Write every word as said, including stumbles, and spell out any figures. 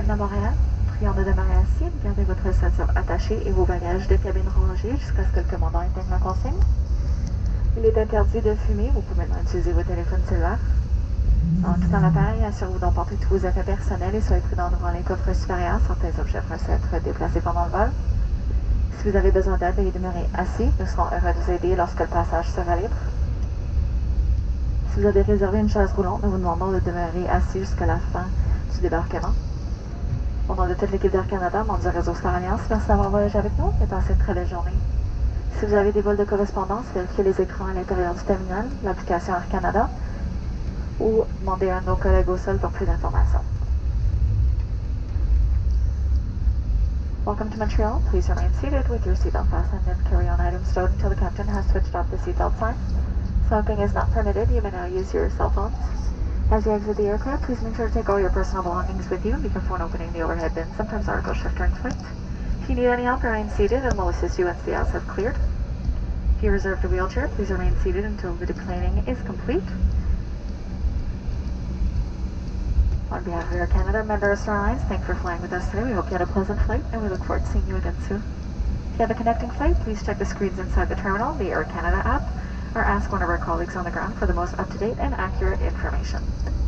termine à Montréal. Prions de demeurer assis, gardez votre ceinture attachée et vos bagages de cabine rangés jusqu'à ce que le commandant éteigne la consigne. Il est interdit de fumer, vous pouvez maintenant utiliser vos téléphones cellulaires. En quittant l'appareil, assurez-vous d'emporter tous vos affaires personnels et soyez prudents devant les coffres supérieurs. Certains objets peuvent être déplacés pendant le vol. Si vous avez besoin d'aide, veuillez demeurer assis. Nous serons heureux de vous aider lorsque le passage sera libre. Si vous avez réservé une chaise roulante, nous vous demandons de demeurer assis jusqu'à la fin du débarquement. Au nom de toute l'équipe d'Air Canada, membre du réseau Star Alliance, merci d'avoir voyagé avec nous et passé une très belle journée. Si vous avez des vols de correspondance, vérifiez les écrans à l'intérieur du terminal, l'application Air Canada, ou demandez à nos collègues au sol pour plus d'informations. Welcome to Montreal. Please remain seated with your seatbelt fastened and carry-on items stowed until the captain has switched off the seatbelt sign. Smoking is not permitted. You may now use your cell phones. As you exit the aircraft, please make sure to take all your personal belongings with you and be careful when opening the overhead bins. Sometimes articles shift during flight. If you need any help, remain seated and we'll assist you once the aisles have cleared. If you reserved a wheelchair, please remain seated until the deplaning is complete. On behalf of Air Canada, member of Star Alliance, thank you for flying with us today. We hope you had a pleasant flight and we look forward to seeing you again soon. If you have a connecting flight, please check the screens inside the terminal, the Air Canada app, or ask one of our colleagues on the ground for the most up-to-date and accurate information.